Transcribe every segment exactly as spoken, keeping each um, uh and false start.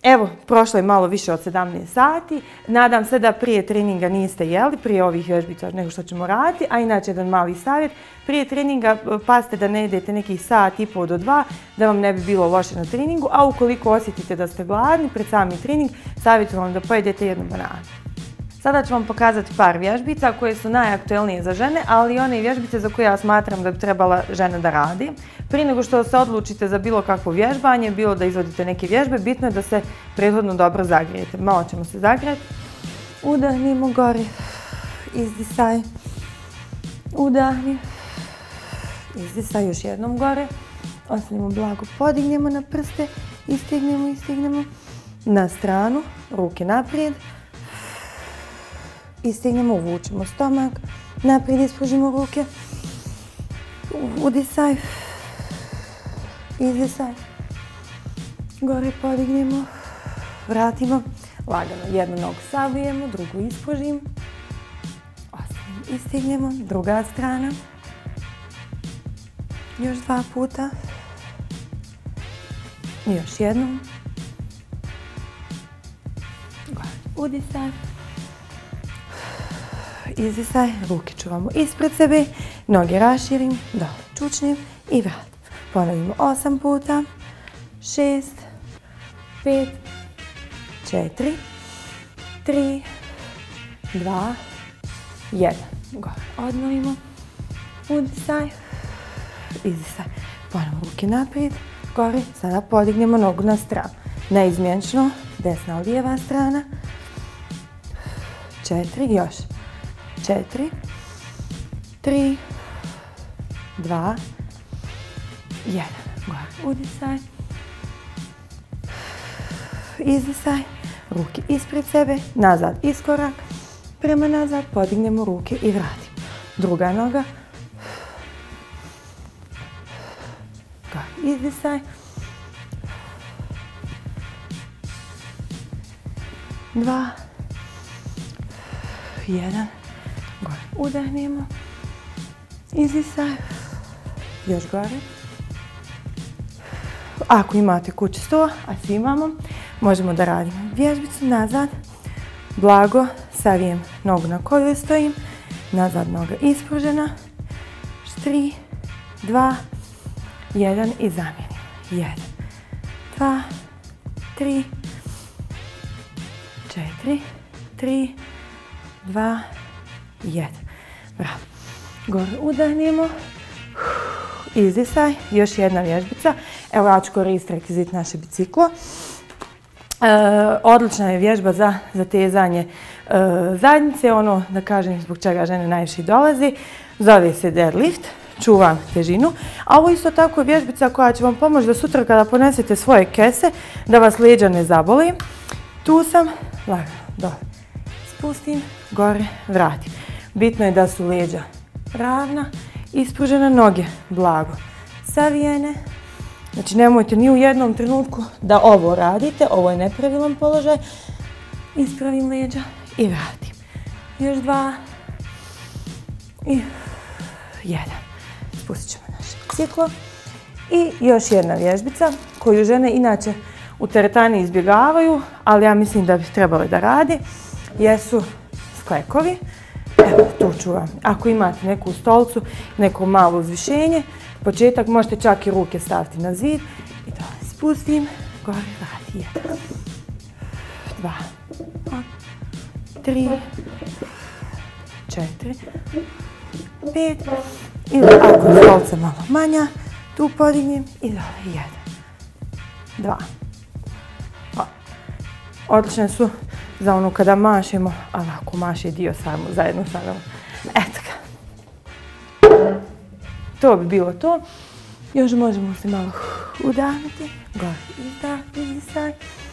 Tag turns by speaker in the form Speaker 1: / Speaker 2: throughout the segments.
Speaker 1: Evo, prošlo je malo više od sedamnaest sati. Nadam se da prije treninga niste jeli, prije ovih vježbica nego što ćemo raditi. A inače, jedan mali savjet. Prije treninga pazite da ne jedete nekih sat i pol do dva, da vam ne bi bilo loše na treningu. A ukoliko osjetite da ste gladni pred sami trening, savjetujem vam da pojedete jednu bananu. Sada ću vam pokazati par vježbica koje su najaktuelnije za žene, ali i one vježbice za koje ja smatram da bi trebala žena da radi. Prije nego što se odlučite za bilo kakvo vježbanje, bilo da izvodite neke vježbe, bitno je da se prethodno dobro zagrijete. Malo ćemo se zagrijeti. Udahnimo gore, izdisaj, udahni, izdisaj, još jednom gore. Ostanimo blago, podignemo na prste, istegnemo, istegnemo. Na stranu, ruke naprijed. Istegnemo, uvučemo stomak, naprijed ispružimo ruke, udisaj, izdisaj, gore podignemo, vratimo, lagano jednu nogu savijemo, drugu ispružimo, ostavimo, istegnemo, druga strana, još dva puta, još jednom, gore, udisaj, izdisaj, ruke čuvamo ispred sebe, noge raširim, dole čučnim i vratim. Ponovimo osam puta, šest, pet, četiri, tri, dva, jedan. Gore odmorimo, udisaj, izdisaj. Ponovimo ruke naprijed, gore, sada podignemo nogu na stranu. Neizmjenično, desna lijeva strana, četiri, još. Četiri, tri, dva, jedan. Gore udisaj, izdisaj, ruke ispred sebe, nazad iskorak, prema nazad, podignemo ruke i vratimo. Druga noga, gore izdisaj, dva, jedan. Gore udahnemo, izdisaj, još gore. Ako imate kući sto, a svi imamo, možemo da radimo vježbicu nazad, blago, savijem nogu na kojoj stojim, nazad noga ispružena, tri, dva, jedan i zamijenim. jedan, dva, tri, četiri, tri, dva, jedan. Bravo. Gore udahnemo. Izdisaj. Još jedna vježbica. Evo ja ću koristiti rekvizit naše biciklo. E, odlična je vježba za zatezanje e, zadnjice. Ono, da kažem, zbog čega žene najviše dolazi. Zove se deadlift. Čuvam težinu. A ovo isto tako je vježbica koja će vam pomoći da sutra kada ponesete svoje kese, da vas leđa ne zaboli. Tu sam. Lagano. Dole. Spustim. Gore. Vratim. Bitno je da su leđa ravna, ispružene noge blago savijene. Znači nemojte ni u jednom trenutku da ovo radite, ovo je nepravilan položaj. Ispravim leđa i vratim. Još dva i jedan. Spustit ćemo naše biciklo. I još jedna vježbica koju žene inače u teretani izbjegavaju, ali ja mislim da bi trebale da radi, jesu sklekovi. Evo, tu ću vam. Ako imate neku stolcu, neko malo uzvišenje, početak možete čak i ruke staviti na zid i dole spustim, gore vrati. Jedan, dva, tri, četiri, pet. Ili ako je stolca malo manja, tu podignem i dole. Jedan, dva. Odlične su za ono kada mašemo, ali ako maše dio samo zajedno sa nama. Eto ga. To bi bilo to. Još možemo se malo udahnuti. Gore izdah, izdisaj.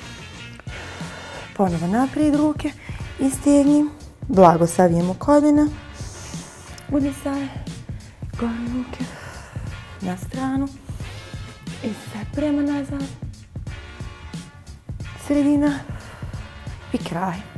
Speaker 1: Ponovo naprijed ruke. Istegnim. Blago savijemo koljena. Udisaj. Gore ruke. Na stranu. Izdisaj prema nazad. Sredina. I kraj.